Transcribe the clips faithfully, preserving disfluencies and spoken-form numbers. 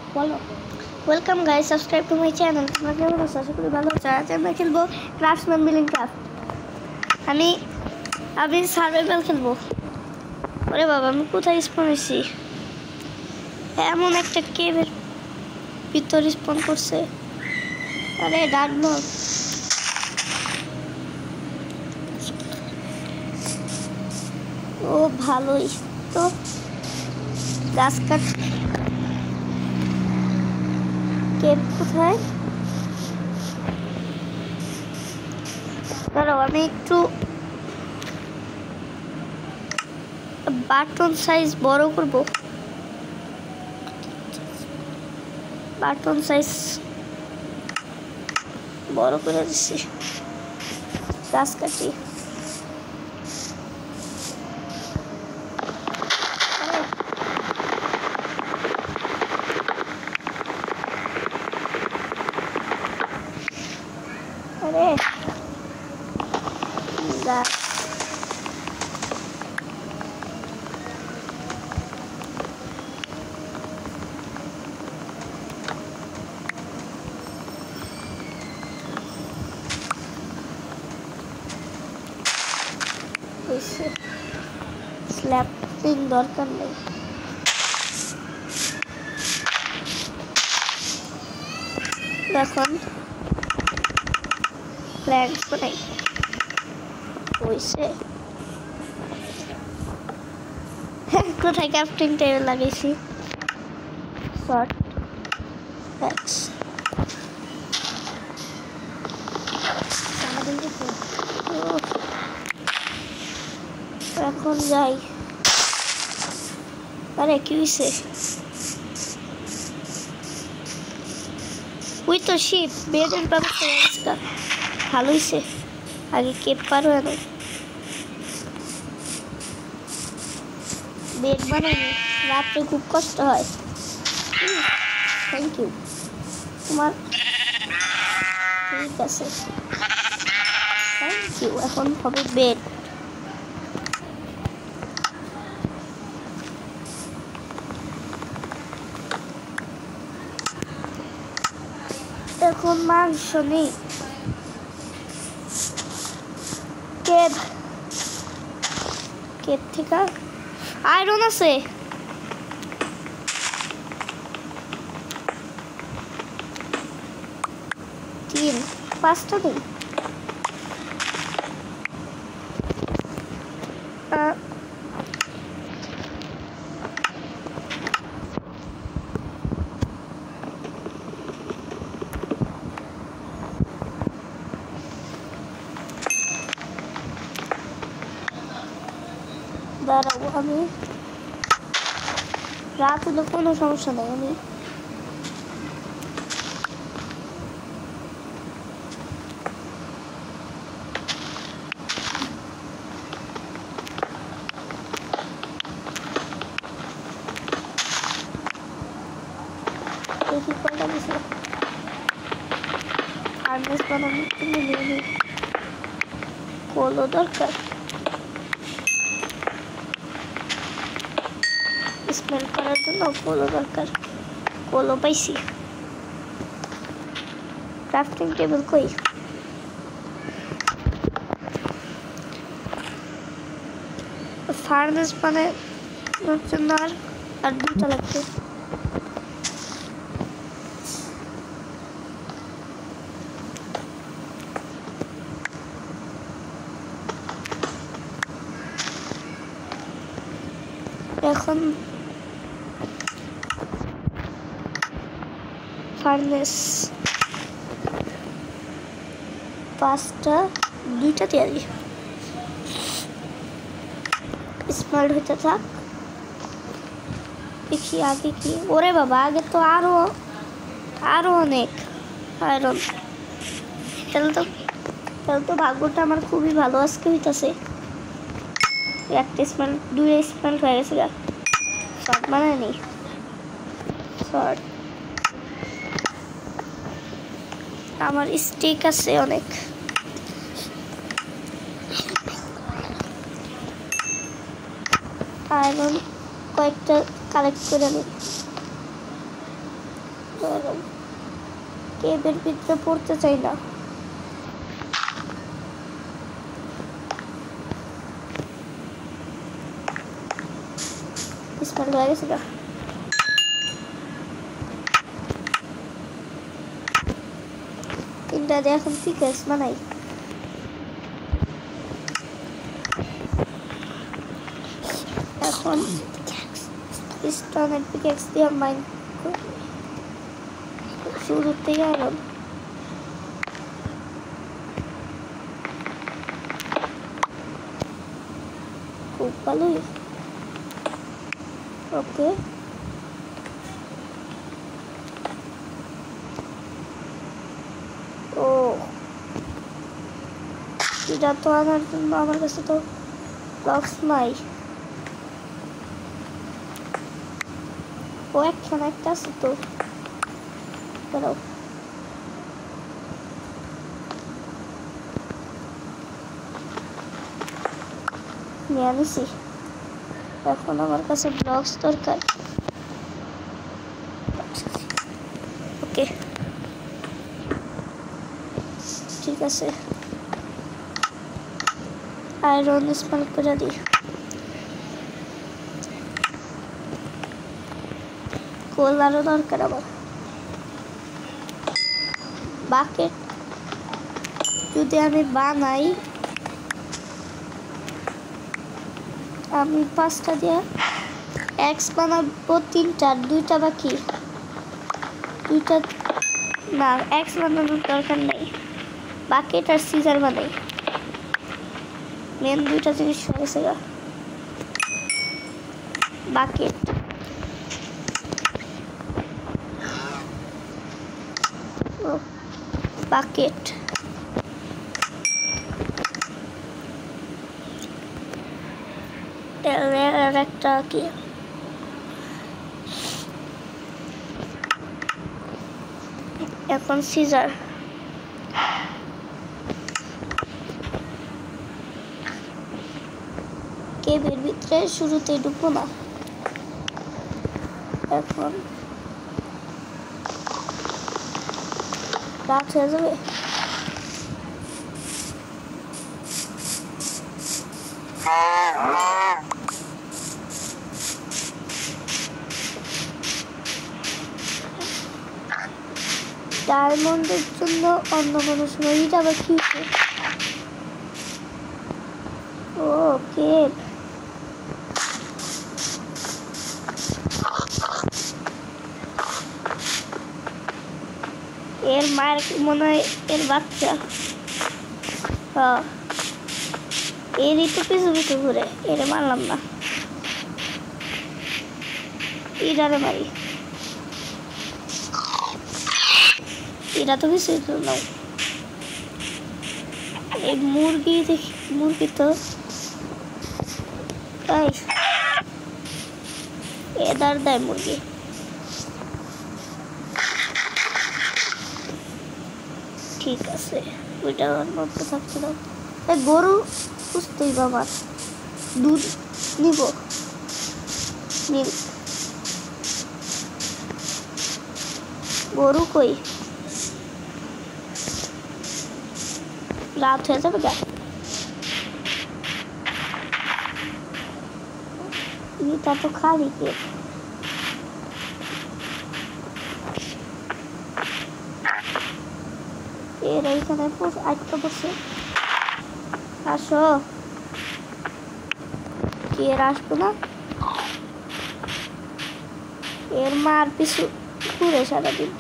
বলো welcome guys subscribe to my channel তোমরা কেমন আছো আশা করি ভালো আছো আজ আমরা খেলবো ক্রাফটসম্যান বিল্ডিং ক্রাফট আমি আমি সার্ভাইভাল খেলবো ওরে বাবা আমি কোথায় স্পন হয়েছি এমন একটা কেভের ভিতর স্পন করছে আরে ডাকবো ও ভালোই তো গাছ কাট কেভ কোথায় দাঁড়াও আমি একটু বাটন সাইজ বড় করব বাটন সাইজ বড় করে দিচ্ছি গাছ কাটি আরে গাছ স্ল্যাপিং দরকার নেই এখন প্ল্যান্টস বানাই হইছে কোথায় ক্রাফটিং টেবিল লাগাইছি শর্ট এক্স এখন যাই আরে কি হইছে ওই তো শিপ বেডের ব্যবস্থা ভালো হয়েছে আগে কেপ পারো না বেড বানানো রাত্রে খুব কষ্ট হয় থ্যাংক ইউ তোমার ঠিক আছে থ্যাংক ইউ এখন হবে বেড এখন মাংস নেই কেভ কেভ থেকে আয়রন আছে তিন পাঁচটা দিন দাঁড়াবো আমি রাত হলে কোনো সমস্যা নেই আমি দেখি কয়টা দিছে হার্নেস বানানো কিনে নিয়ে কোলো দরকার স্মেল করার জন্য কোলো দরকার কোলো পাইছি ক্রাফটিং টেবিল কই ফার্নেস বানানোর জন্য আর আর দুটো লাগবে এখন ফার্নেস পাঁচটা দুইটা তৈরি স্মার্ট হইতে থাক দেখি আগে কি ওরে বাবা আগে তো আরো আরো অনেক আয়রন তাহলে তো তাহলে তো ভাগ্যটা আমার খুবই ভালো আজকে হইতেছে একটা স্মেল দুই স্মেল হয়ে গেছে শর্ট বানায়নি শর্ট আমার স্টিক আছে অনেক আয়রন কয়েকটা কালেক্ট করে নিই কেবের ভিতরে পড়তে চাই না। স্মার্ট হয়ে গেছে না? তিনটা দিয়ে এখন পিকেক্স বানাই। এখন স্টোনের পিকেক্স দিয়ে মাইন শুরুতেই আরো খুব ভালোই। ওকে ও এটা তো আনার জন্য আমার কাছে তো ব্লকস নাই। ও একখানে একটা আছে তো দাঁড়াও। নিয়ে নিছি। এখন আমার কাছে ব্লকস দরকার। ওকে ঠিক আছে, আয়রন স্মেল করে দিই। কোল আরো দরকার আবার। বাকেট যদি আমি বানাই, আমি পাঁচটা দিয়ে এক্স বানাবো তিনটা, দুইটা বাকি। দুইটা না, এক্স বানানোর দরকার নেই, বাকেট আর সিজার বানাই। মেন দুইটা জিনিস হয়েছে গা। বাকেট ও বাকেট আর একটা কি এখন সিজার। কেবের ভিতরে শুরুতে ঢুকবো না। এখন রাত হয়ে যাবে। ডায়মন্ডের জন্য অন্য কোনো সময় এটা আবার কি? ওকে এর মায়ের মনে হয় এর বাচ্চা। হ্যাঁ এরই তো পিছু পিছু ঘুরে। এরে মারলাম না, এটারে মারি। এটা তো কিছু নাও। এই মুরগি দেখি, মুরগি তো এদার দেয় মুরগি। ঠিক আছে ওইটা মধ্যে থাকতে দাও। গরু বুঝতেই বাবা, দুধ নিব। মিল্ক গরু কই? রাত হয়ে যাবে গা। এটা তো খালি পেট। এর এইখানে আটটা বসে। আসো, কি এর আসবো না? এর মার পিছু ঘুরে সারাদিন।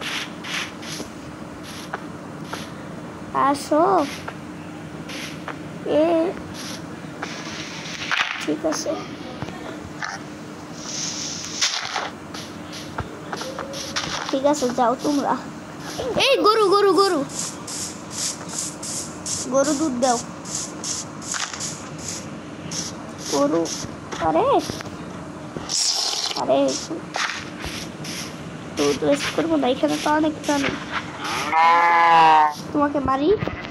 আসো এ ঠিক আছে। ঠিক আছে যাও তোমরা। এই গরু গরু গরু গরু দুধ দাও। গরু আরে আরে দুধ ওয়েস্ট করবো না, এখানে তো অনেক প্রাণী। তোমাকে মারি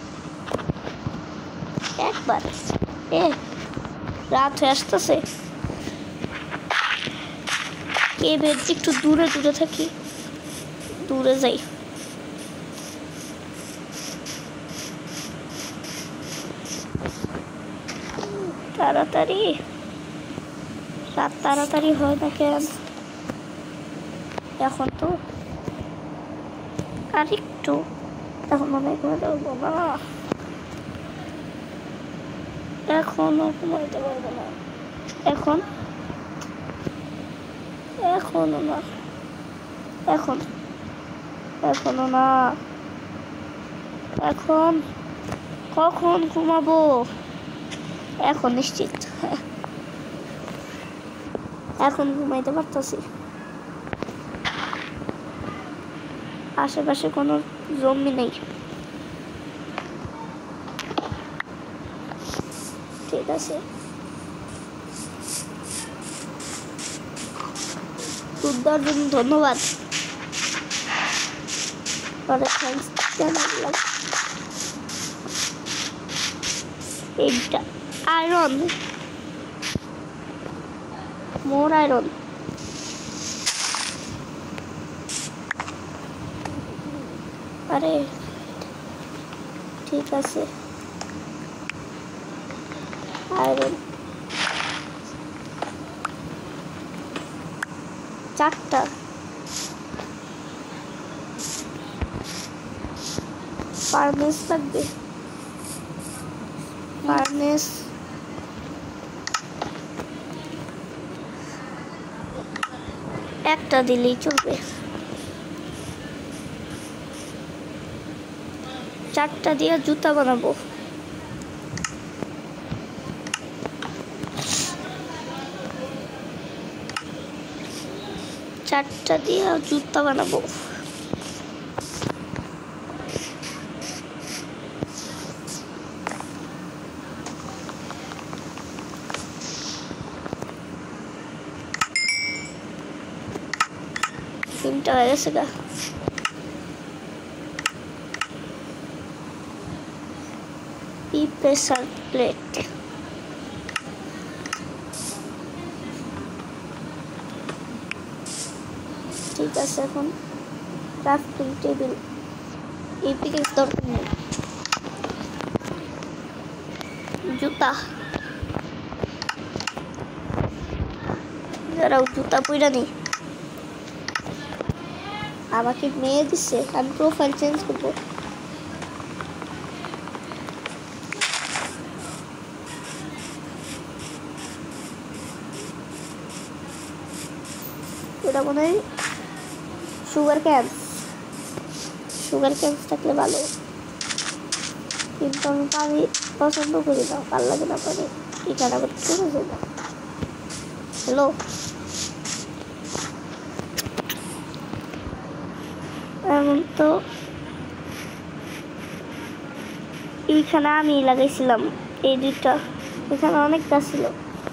একবার। এ রাত হয়ে আসতেছে। কেবের একটু দূরে দূরে থাকি। দূরে যাই। তাড়াতাড়ি রাত তাড়াতাড়ি হয় না কেন? এখন তো আর একটু, এখন মনে হয় ঘুমাতে পারবো না, এখনো ঘুমাইতে পারবো না, এখন এখনো না, এখন এখনো না, এখন কখন ঘুমাবো? এখন নিশ্চিত, এখন ঘুমাইতে পারতেছি। আশেপাশে কোনো জমি নেই। ঠিক আছে, দুধ দেওয়ার জন্য ধন্যবাদ। এইটা আয়রন, মোর আয়রন। আরে ঠিক আছে, আয়রন চারটা। ফার্নেস লাগবে, ফার্নেস একটা দিলেই চলবে, চারটা দিয়ে জুতা বানাবো। চারটা দিয়ে জুতা বানাবো। তিনটা হয়ে গেছে গা। প্রেসার প্লেট, ঠিক আছে। এখন ক্রাফটিং টেবিল, এই পিকেক্স দরকার নেই। জুতা, যারাও জুতা পইরা নি। আমাকে মেয়ে দিচ্ছে, আমি প্রোফাইল চেঞ্জ করবো। এটা মনে হয় সুগার ক্যান, সুগার ক্যান থাকলে ভালো, কিন্তু আমি পানি পছন্দ করি না, ভালো লাগে না পানি। এখানে আবার চলে যাই না। হ্যালো, এমন তো এইখানে আমি লাগাইছিলাম এই দুইটা, এখানে অনেক গাছ ছিল।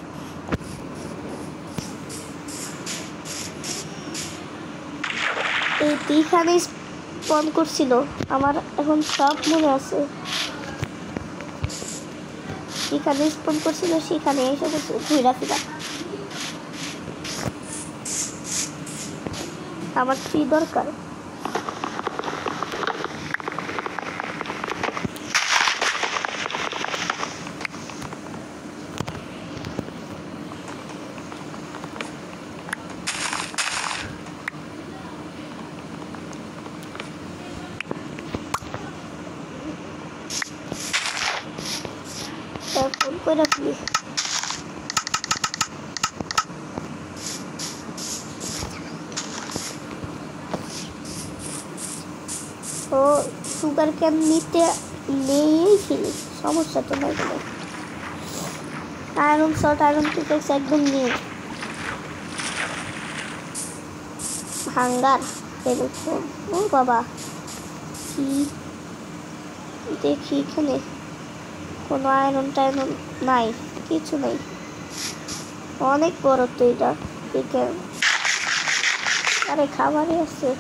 এই এইখানে স্পন করছিল, আমার এখন সব মনে আছে। এখানে স্পন করছিল, সেখানে এসে ঘুরা ফিরা। আমার কি দরকার? ফোন করে রাখবি। ও সুগার ক্যান নিতে নেই ফেলি, সমস্যা তো নাই কোনো। আয়রন শর্ট, আয়রন পিকেক্স একদম নেই। হাঙ্গার এরকম, ও বাবা কি দেখি, এখানে কোনো আয়রন টায়রন নাই, কিছু নেই। অনেক বড় তো এটা, আরে খাবারই আছে।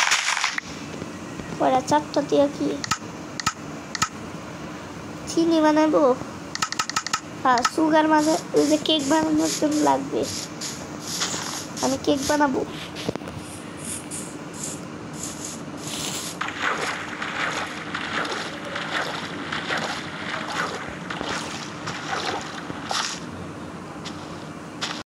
পরে চারটা দিয়ে কি চিনি বানাবো? হ্যাঁ, সুগার মানে ওই যে কেক বানানোর জন্য লাগবে, আমি কেক বানাবো।